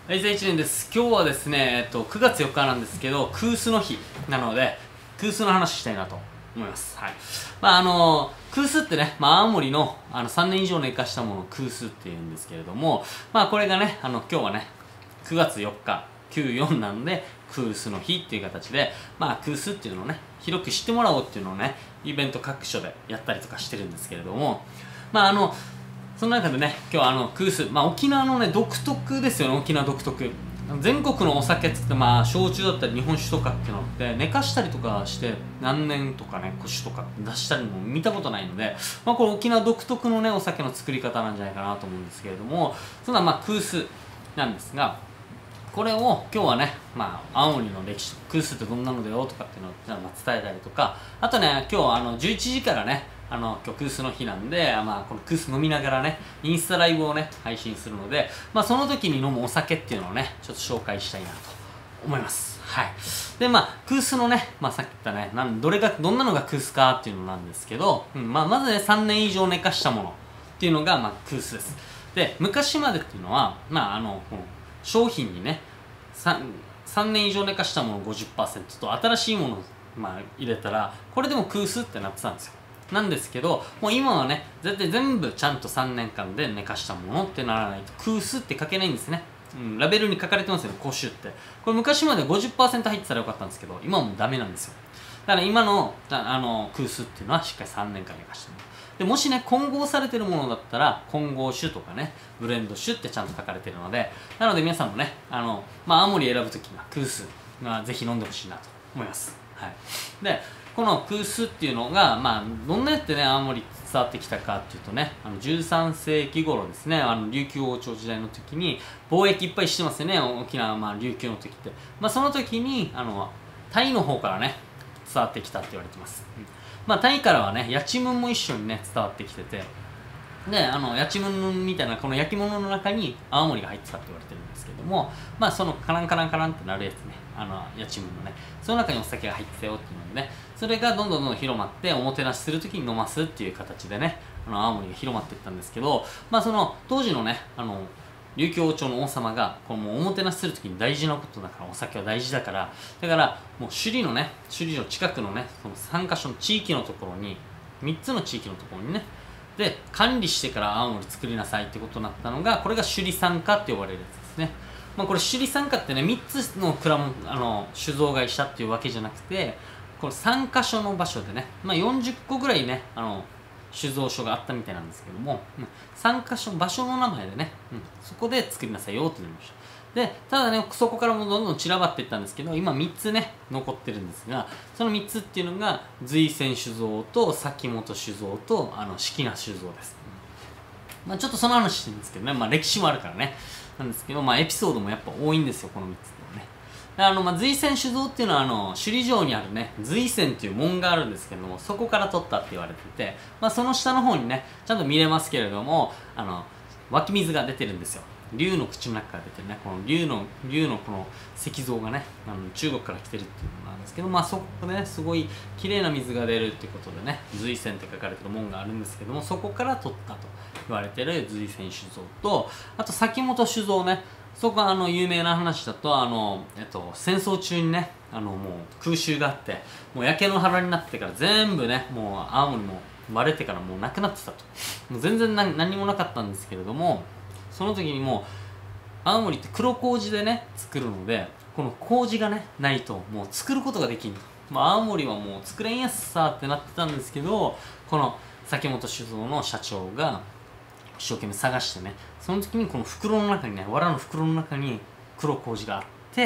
平成1年です。今日はですね、9月4日なんですけど、空巣の日なので、空巣の話したいなと思います。はい。空巣ってね、青森の3年以上寝かしたものを空巣って言うんですけれども、これがね、今日はね、9月4日、94なので、空巣の日っていう形で、空巣っていうのをね、広く知ってもらおうっていうのをね、イベント各所でやったりとかしてるんですけれども、その中でね、今日は空巣、沖縄のね、独特ですよね、沖縄独特。全国のお酒っつって、焼酎だったり日本酒とかっていうのって寝かしたりとかして何年とかね、古酒とか出したりも見たことないので、これ沖縄独特のね、お酒の作り方なんじゃないかなと思うんですけれども、そんな空巣なんですが、これを今日はね、青森の歴史、空巣ってどんなのだよとかっていうのを伝えたりとか、あとね、今日11時からね、今日空巣の日なんで、この空巣飲みながらね、インスタライブをね、配信するので、その時に飲むお酒っていうのをね、ちょっと紹介したいなと思います。はい。で、空巣のね、さっき言ったね、どんなのが空巣かっていうのなんですけど、まずね、3年以上寝かしたものっていうのが、空巣です。で、昔までっていうのは、この商品にね、3年以上寝かしたもの 50% と新しいものを入れたら、これでも空巣ってなってたんですよ。なんですけど、もう今はね、絶対全部ちゃんと3年間で寝かしたものってならないと空巣って書けないんですね。ラベルに書かれてますよね、古酒って。これ昔まで 50% 入ってたらよかったんですけど、今はもうダメなんですよ。だから今の空巣っていうのはしっかり3年間寝かしたもので、もしね、混合されてるものだったら混合酒とかね、ブレンド酒ってちゃんと書かれてるので、なので皆さんもね、青森選ぶときには空巣がぜひ飲んでほしいなと思います。はい。で、この空巣っていうのが、どんなやってね、青森伝わってきたかっていうとね、13世紀頃ですね、琉球王朝時代の時に、貿易いっぱいしてますよね、沖縄、琉球の時って。その時に、タイの方からね、伝わってきたって言われてます。タイからはね、やちむんも一緒にね、伝わってきてて、で、やちむんみたいな、この焼き物の中に青森が入ってたって言われてるんですけども、そのカランカランカランってなるやつね、やちむんのね、その中にお酒が入ってたよっていうのでね、それがどんどん広まって、おもてなしするときに飲ますっていう形でね、青森が広まっていったんですけど、その当時のね、琉球王朝の王様がこのおもてなしするときに大事なことだから、お酒は大事だから、だからもう首里の近くのね、その3カ所の地域のところに、3つの地域のところにね、で管理してから青森作りなさいってことになったのが、これが首里三家って呼ばれるやつですね。これ首里三家ってね、3つの酒造会社っていうわけじゃなくて、この3カ所の場所でね、40個ぐらいね、酒造所があったみたいなんですけども、3カ所、場所の名前でね、そこで作りなさいよってなりました。で、ただね、そこからもどんどん散らばっていったんですけど、今3つね、残ってるんですが、その3つっていうのが、瑞泉酒造と崎本酒造と、式名酒造です。ちょっとその話してるんですけどね、歴史もあるからね、なんですけど、エピソードもやっぱ多いんですよ、この3つっていうのはね。瑞泉酒造っていうのは首里城にあるね、瑞泉っていう門があるんですけども、そこから取ったって言われてて、その下の方にね、ちゃんと見れますけれども、湧き水が出てるんですよ。竜の口の中から出てるね、この竜のこの石像がね、中国から来てるっていうのなんですけど、そこね、すごい綺麗な水が出るっていうことでね、瑞泉って書かれてる門があるんですけども、そこから取ったと言われてる瑞泉酒造と、あと崎本酒造ね、そこは有名な話だと戦争中にね、もう空襲があって、もう焼け野原になってから全部ね、もう青森も割れてからもうなくなってたと。もう全然何もなかったんですけれども、その時にもう青森って黒麹でね作るので、この麹がねないともう作ることができんと。青森はもう作れんやつさってなってたんですけど、この崎本酒造の社長が一生懸命探してね、その時にこの袋の中にね、藁の袋の中に黒麹があって、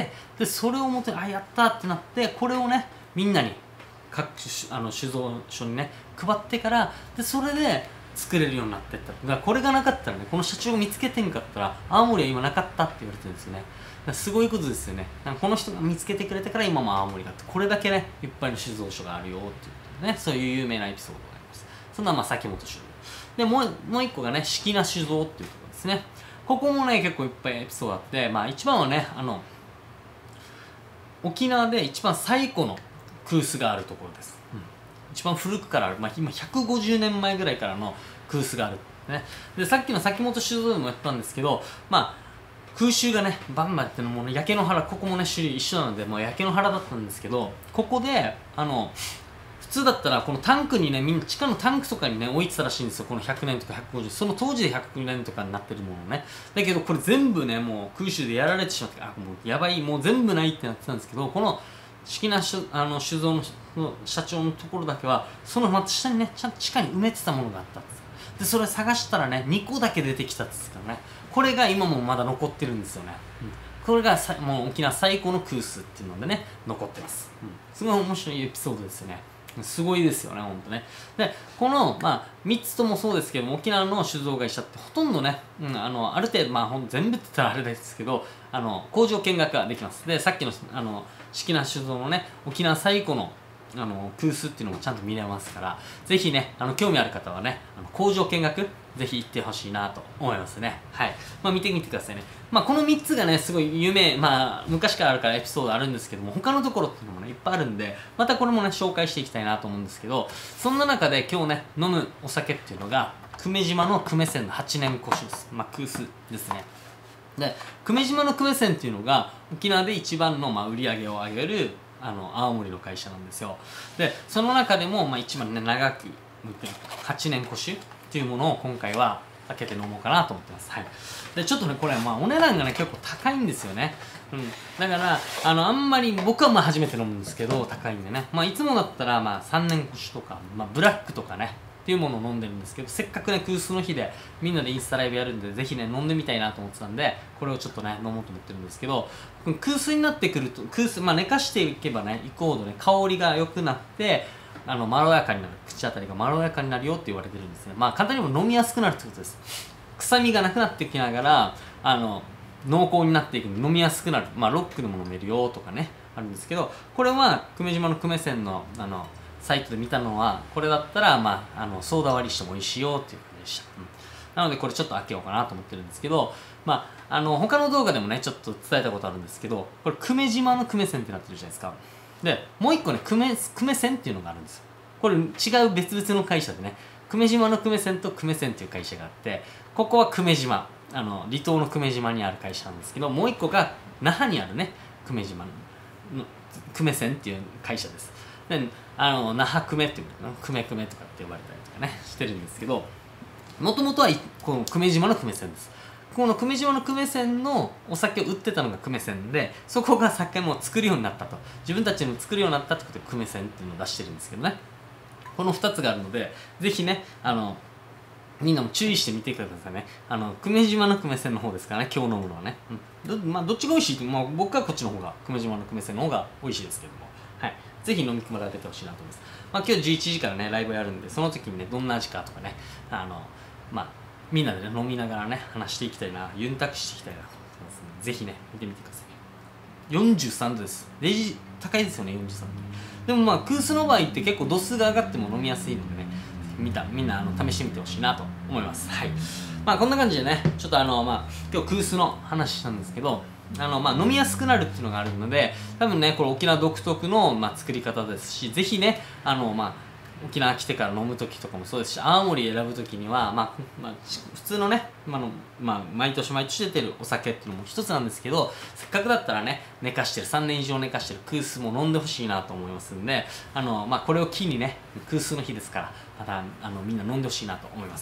でそれを持ってやったってなって、これをねみんなに各酒造所にね配ってから、でそれで作れるようになっていった。だからこれがなかったらね、この社長が見つけてんかったら青森は今なかったって言われてるんですよね。だからすごいことですよね。この人が見つけてくれてから今も青森があって、これだけねいっぱいの酒造所があるよっていうね、そういう有名なエピソードがあります。そんな崎本酒造で、もう一個がね式名酒造っていうところですね。ここもね結構いっぱいエピソードあって、一番はね沖縄で一番最古の空巣があるところです。一番古くからある、今150年前ぐらいからの空巣がある、ね。でさっきの崎本酒造でもやったんですけど、 空襲がねバンバンってのもね、焼け野原、ここもね種類一緒なのでもう焼け野原だったんですけど、ここで普通だったらこのタンクにね、みんな地下のタンクとかにね置いてたらしいんですよ。この100年とか150、その当時で100年とかになってるものね。だけどこれ全部ねもう空襲でやられてしまって、もうやばい、もう全部ないってなってたんですけど、この式な酒造の社長のところだけはそのまた下にねちゃんと地下に埋めてたものがあったんです。でそれ探したらね2個だけ出てきたんですからね。これが今もまだ残ってるんですよね。これがもう沖縄最高の空襲っていうのでね残ってます。すごい面白いエピソードですよね。すごいですよね、ほんとね。で、この、3つともそうですけども、沖縄の酒造会社ってほとんどね、ある程度、全部って言ったらあれですけど、工場見学ができます。で、さっきの、式な酒造のね、沖縄最古の、空襲っていうのもちゃんと見れますから、ぜひね、興味ある方はね、工場見学、ぜひ行ってほしいなと思いますね。はい。見てみてくださいね。この3つがね、すごい有名、昔からあるからエピソードあるんですけども、他のところっていうのもね、いっぱいあるんで、またこれもね、紹介していきたいなと思うんですけど、そんな中で今日ね、飲むお酒っていうのが、久米島の久米泉の8年越しです。空須ですね。で、久米島の久米泉っていうのが、沖縄で一番の売り上げを上げる、青森の会社なんですよ。で、その中でも、一番ね、長く、8年越しっていうものを今回は開けて飲もうかなと思ってます。はい。で、ちょっとね、これお値段がね、結構高いんですよね。だから、あんまり、僕は初めて飲むんですけど、高いんでね。いつもだったら、3年越しとか、ブラックとかね、っていうものを飲んでるんですけど、せっかくね、空襲の日で、みんなでインスタライブやるんで、ぜひね、飲んでみたいなと思ってたんで、これをちょっとね、飲もうと思ってるんですけど、空襲になってくると、寝かしていけばね、イコールね、香りが良くなって、まろやかになる。口当たりがまろやかになるよって言われてるんですね。簡単にも飲みやすくなるってことです。臭みがなくなっていきながら、濃厚になっていくので飲みやすくなる。ロックでも飲めるよとかね、あるんですけど、これは、久米島の久米泉の、サイトで見たのは、これだったら、ソーダ割りしても美味しいよっていう感じでした。なので、これちょっと開けようかなと思ってるんですけど、他の動画でもね、ちょっと伝えたことあるんですけど、これ、久米島の久米泉ってなってるじゃないですか。で、もう一個ね、久米泉っていうのがあるんですよ。これ、違う別々の会社でね、久米島の久米泉と久米泉っていう会社があって、ここは久米島、離島の久米島にある会社なんですけど、もう一個が那覇にあるね、久米島の久米泉っていう会社です。で、那覇久米っていうの久米久米とかって呼ばれたりとかね、してるんですけど、もともとはこの久米島の久米泉です。この久米島の久米泉のお酒を売ってたのが久米泉で、そこが酒も作るようになったと。自分たちの作るようになったってことで久米泉っていうのを出してるんですけどね。この2つがあるので、ぜひね、みんなも注意してみてくださいね。久米島の久米泉の方ですからね、今日飲むのはね。どっちが美味しいって、僕はこっちの方が、久米島の久米泉の方が美味しいですけども。はい。ぜひ飲み比べてほしいなと思います。今日11時からね、ライブやるんで、その時にね、どんな味かとかね、みんなでね、飲みながらね、話していきたいな、ユンタクしていきたいなと思ってますので、ぜひね、見てみてください。43度です。レジ高いですよね、43度。でも空須の場合って結構度数が上がっても飲みやすいのでね、みんな試してみてほしいなと思います。はい。こんな感じでね、ちょっと今日空須の話したんですけど、飲みやすくなるっていうのがあるので、多分ね、これ沖縄独特の、作り方ですし、ぜひね、沖縄来てから飲む時とかもそうですし、青森選ぶ時には、普通のね、毎年毎年出てるお酒っていうのも一つなんですけど、せっかくだったらね、寝かしてる、3年以上寝かしてる空須も飲んでほしいなと思いますんで、これを機にね、空須の日ですから、また、みんな飲んでほしいなと思います。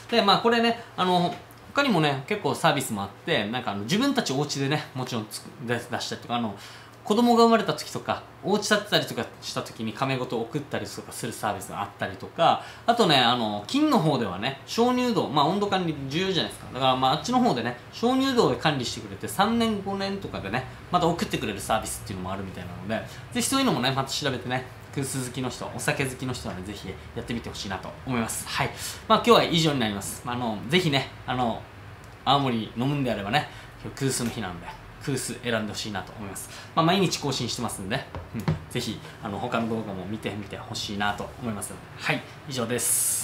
で、これね、他にもね、結構サービスもあって、自分たちお家でね、もちろん出したりとか、子供が生まれた時とか、お家建てたりとかした時に亀ごと送ったりとかするサービスがあったりとか、あとね、金の方ではね、鍾乳洞、温度管理重要じゃないですか。だからあっちの方でね、鍾乳洞で管理してくれて、3年5年とかでね、また送ってくれるサービスっていうのもあるみたいなので、ぜひそういうのもね、また調べてね、空須好きの人、お酒好きの人はね、ぜひやってみてほしいなと思います。はい。今日は以上になります。ぜひね、青森飲むんであればね、今日空須の日なんで、空須選んでほしいなと思います。毎日更新してますんで、ぜひ他の動画も見てみてほしいなと思いますので、はい、以上です。